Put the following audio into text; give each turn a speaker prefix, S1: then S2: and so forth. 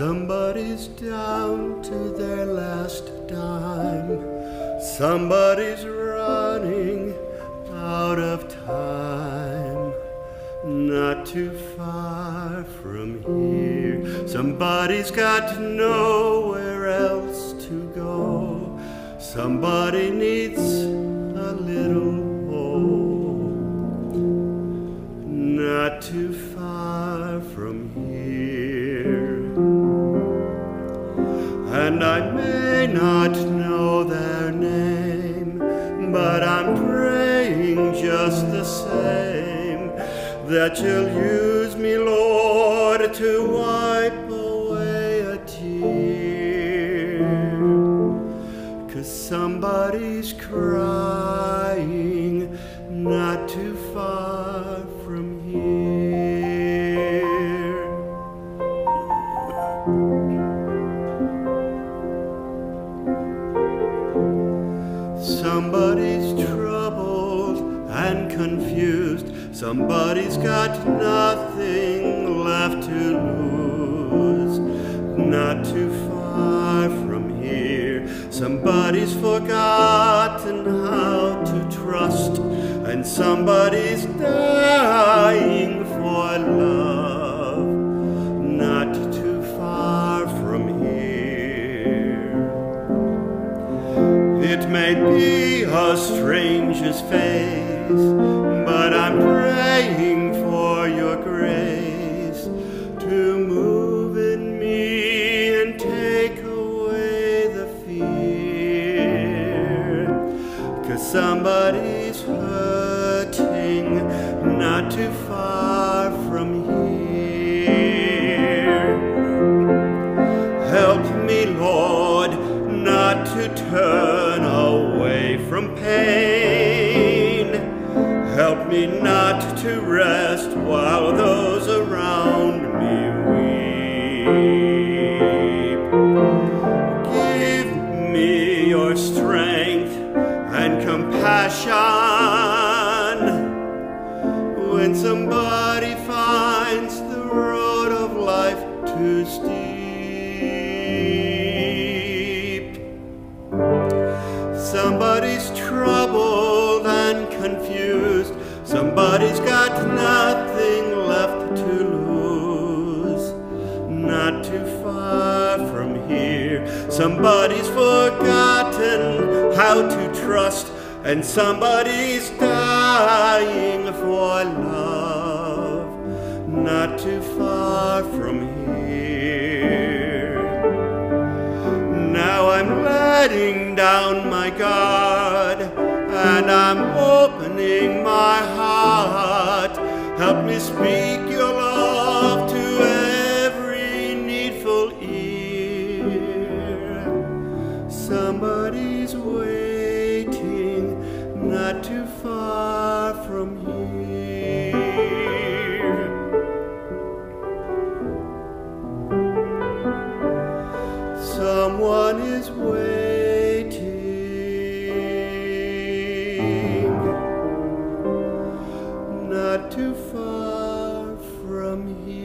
S1: Somebody's down to their last dime. Somebody's running out of time. Not too far from here. Somebody's got nowhere else to go. Somebody needs a little hope. Not too far from here. And I may not know their name, but I'm praying just the same that you'll use me, Lord, to wipe away a tear. 'Cause somebody's crying not too far from here. Somebody's troubled and confused. Somebody's got nothing left to lose. Not too far from here. Somebody's forgotten how to trust, and somebody's dying for love. Not too far from here. It may be a stranger's face, but I'm praying for your grace to move in me and take away the fear. 'Cause somebody's hurting not too far from here. Help me, Lord, not to turn away from pain. Help me not to rest while those around me weep. Give me your strength and compassion when somebody finds the road of life too steep. Somebody's troubled and confused. Somebody's got nothing left to lose. Not too far from here. Somebody's forgotten how to trust, and somebody's dying for love. Not too far from here. Now I'm letting down my guard, and I'm opening my heart. Help me speak your love to every needful ear. Somebody's waiting not too far from here. Someone is waiting not too far from here.